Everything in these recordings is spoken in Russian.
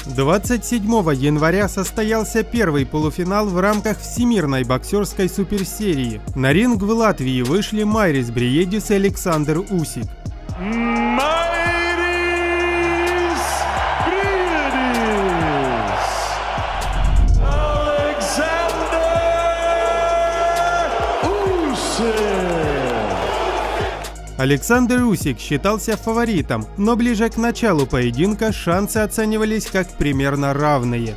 27 января состоялся первый полуфинал в рамках Всемирной боксерской суперсерии. На ринг в Латвии вышли Майрис Бриедис и Александр Усик. Александр Усик считался фаворитом, но ближе к началу поединка шансы оценивались как примерно равные.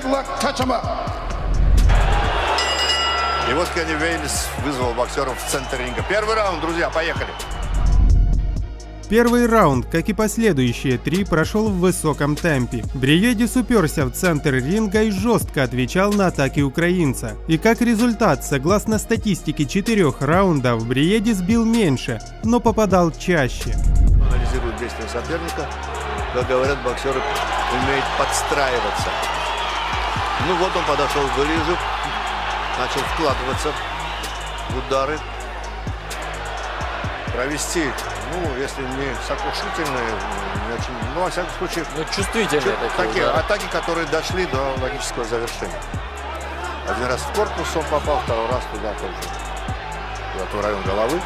И вот Кенни Вейнс вызвал боксеров в центр ринга. Первый раунд, друзья, поехали! Первый раунд, как и последующие три, прошел в высоком темпе. Бриедис уперся в центр ринга и жестко отвечал на атаки украинца. И как результат, согласно статистике 4 раундов, Бриедис бил меньше, но попадал чаще. Анализируют действия соперника. Как говорят, боксеры умеют подстраиваться. Ну вот он подошел ближе, начал вкладываться в удары. Провести, ну, если не сокрушительные, не очень, ну, во всяком случае, чувствительные такие атаки, которые дошли до логического завершения. Один раз в корпус он попал, второй раз туда тоже, в район головы.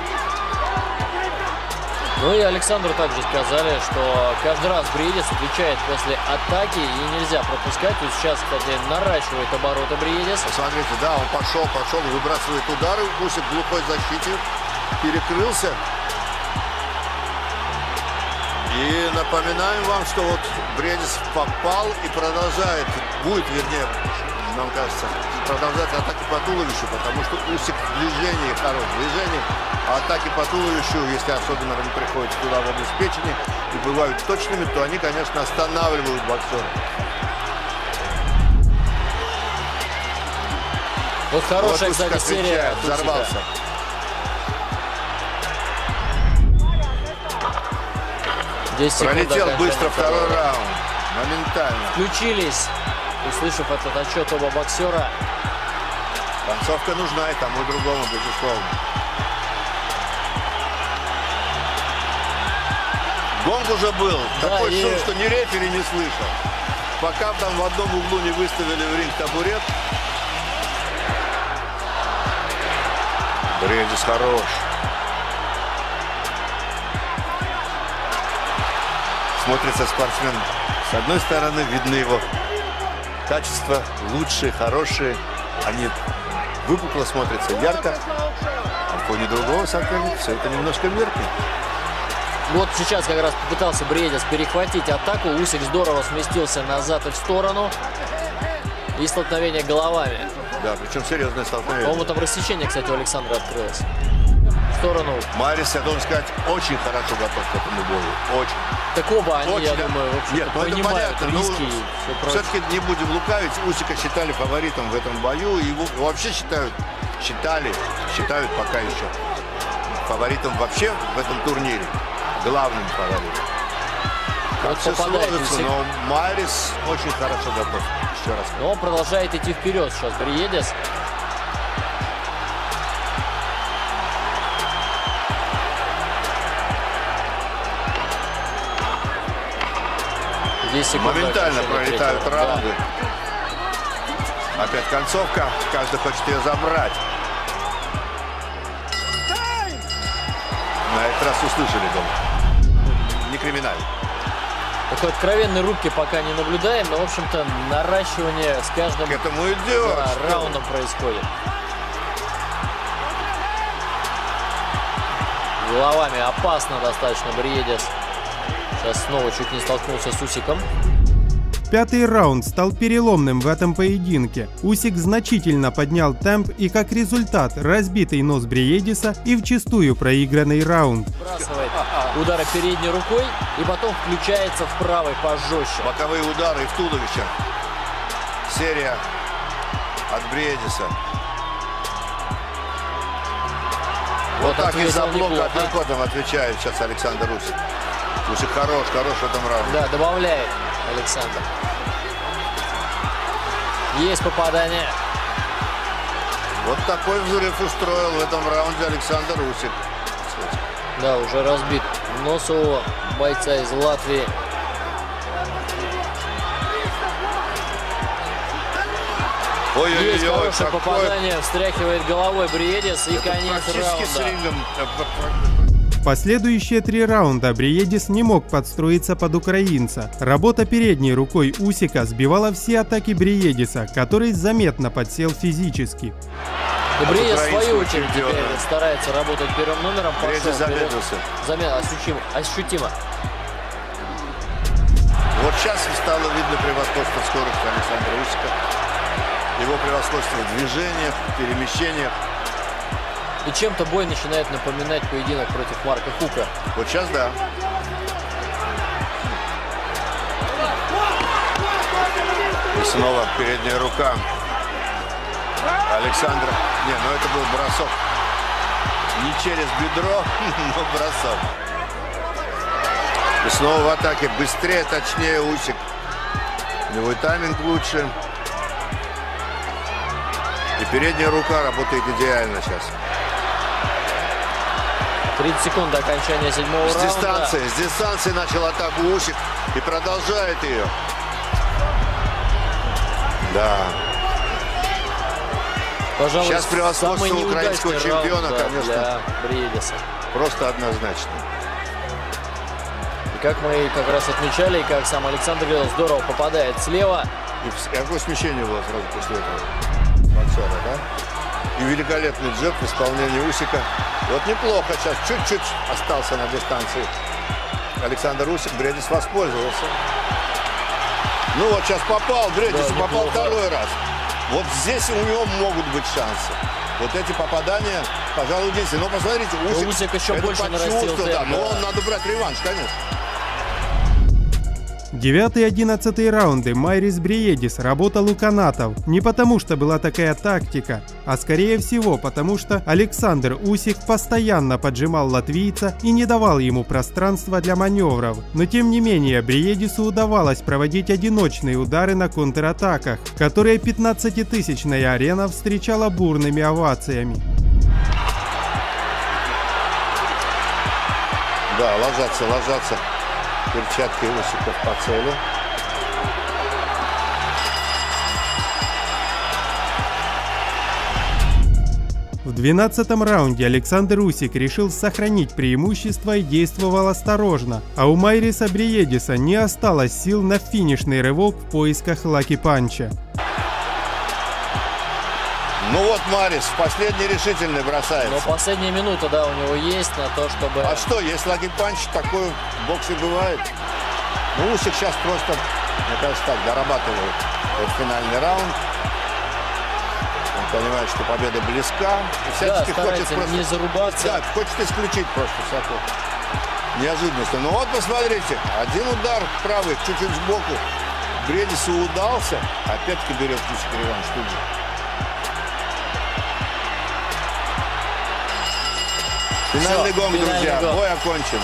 Ну и Александру также сказали, что каждый раз Бриедис отвечает после атаки и нельзя пропускать. Вот сейчас, кстати, наращивает обороты Бриедис. Посмотрите, да, он пошел, выбрасывает удары, Усик в глухой защите, перекрылся. И напоминаем вам, что вот Бриедис попал и продолжает, будет, вернее, нам кажется, продолжать атаки по туловищу, потому что Усик в движении, хорошее движение, а атаки по туловищу, если особенно они приходят туда в область печени и бывают точными, то они, конечно, останавливают боксера. Вот хорошая, вот, кстати, серия. Взорвался. Пролетел быстро второй раунд. Моментально. Включились, услышав этот отчет оба боксера. Концовка нужна и тому, и другому, безусловно. Гонг уже был. Да, такой шум, что ни рефери не слышал. Пока там в одном углу не выставили в ринг табурет. Бриедис хорош. Смотрится спортсмен. С одной стороны, видны его качества лучшие, хорошие. Они выпукло смотрятся, ярко. А в фоне другого соперника все это немножко меркнет. Вот сейчас как раз попытался Бриедис перехватить атаку. Усик здорово сместился назад и в сторону. И столкновение головами. Да, причем серьезное столкновение. По-моему, там рассечение, кстати, у Александра открылось. В сторону. Майрис, я должен сказать, очень хорошо готов к этому бою. Очень. Так оба они, очень, я думаю, понимают риски. Все-таки не будем лукавить. Усика считали фаворитом в этом бою. И его вообще считают пока еще фаворитом вообще в этом турнире. Главным фаворитом. Вот все сложится, но Майрис очень хорошо готов. Еще раз. Но он продолжает идти вперед сейчас. Бриедис. Моментально пролетают раунды. Да. Опять концовка. Каждый хочет ее забрать. На этот раз услышали дом. Не криминально. Такой откровенной рубки пока не наблюдаем, но, в общем-то, наращивание с каждым раундом происходит. Головами опасно достаточно Бриедис. Сейчас снова чуть не столкнулся с Усиком. Пятый раунд стал переломным в этом поединке. Усик значительно поднял темп и как результат разбитый нос Бриедиса и вчистую проигранный раунд. Сбрасывает удары передней рукой и потом включается в правый пожестче. Боковые удары и в туловище. Серия от Бриедиса. Вот так из-за блока апперкотом отвечает сейчас Александр Усик. Усик хорош в этом раунде. Да, добавляет Александр. Есть попадание. Вот такой взрыв устроил в этом раунде Александр Усик. Да, уже разбит нос у бойца из Латвии. Есть хорошее попадание, встряхивает головой Бриедис и конец раунда. В последующие 3 раунда Бриедис не мог подстроиться под украинца. Работа передней рукой Усика сбивала все атаки Бриедиса, который заметно подсел физически. Бриедис, в свою очередь, теперь старается работать первым номером. Бриедис замедлился. Ощутимо. Вот сейчас стало видно превосходство скорости Александра Усика. Его превосходство в движениях, в перемещениях. И чем-то бой начинает напоминать поединок против Марка Хука. Вот сейчас да. И снова передняя рука Александра. Не, ну это был бросок. Не через бедро, но бросок. И снова в атаке. Быстрее, точнее Усик. У него и тайминг лучше. И передняя рука работает идеально сейчас. 30 секунд до окончания 7-го раунда. С дистанции начал атаку Усик и продолжает ее. Да. Пожалуй, сейчас превосходство украинского чемпиона, раунд, конечно. Для Бриедиса. Просто однозначно. И как мы как раз отмечали, и как сам Александр говорил, здорово попадает слева. И какое смещение было сразу после этого боксера, да? И великолепный джеб в исполнении Усика. Вот неплохо сейчас, чуть-чуть остался на дистанции Александр Усик. Бриедис воспользовался. Ну вот сейчас попал Бриедис, да, попал неплохо. Второй раз. Вот здесь у него могут быть шансы. Вот эти попадания, пожалуй, единственные. Но посмотрите, Усик еще больше нарастил темп. Да, но он надо брать реванш, конечно. 9 и 11 раунды Майрис Бриедис работал у канатов. Не потому, что была такая тактика, а скорее всего потому, что Александр Усик постоянно поджимал латвийца и не давал ему пространства для маневров. Но тем не менее Бриедису удавалось проводить одиночные удары на контратаках, которые 15-тысячная арена встречала бурными овациями. Да, ложатся. Перчатки Усиков по цели. В 12-м раунде Александр Усик решил сохранить преимущество и действовал осторожно, а у Майриса Бриедиса не осталось сил на финишный рывок в поисках лаки-панча. Ну вот Майрис последний решительный бросается. Но последняя минута, да, у него есть на то, чтобы... А что, если лаки-панч, такой в боксе бывает. Ну, Усик сейчас просто, мне кажется, так, дорабатывает этот финальный раунд. Он понимает, что победа близка. И всячески хочет просто... не зарубаться. Да, хочет исключить просто всякую неожиданность. Ну вот, посмотрите, один удар правый, чуть-чуть сбоку. Бриедису удался. Опять-таки берет Усик реванш тут же. Финальный гонг, друзья. Бой окончен.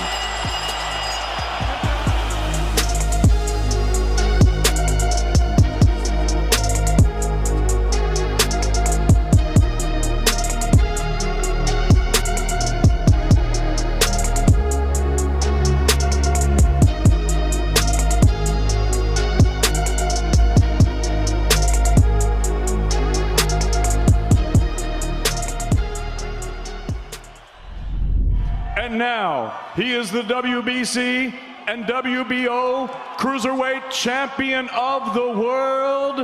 And now, he is the WBC and WBO Cruiserweight Champion of the World,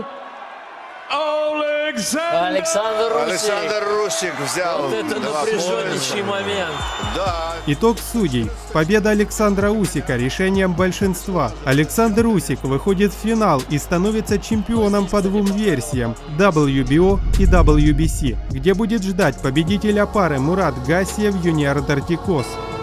Александр Усик взял. Вот это напряженнейший момент. Да. Итог судей. Победа Александра Усика решением большинства. Александр Усик выходит в финал и становится чемпионом по 2 версиям – WBO и WBC, где будет ждать победителя пары Мурат Гассиев-Юниор Дортикос.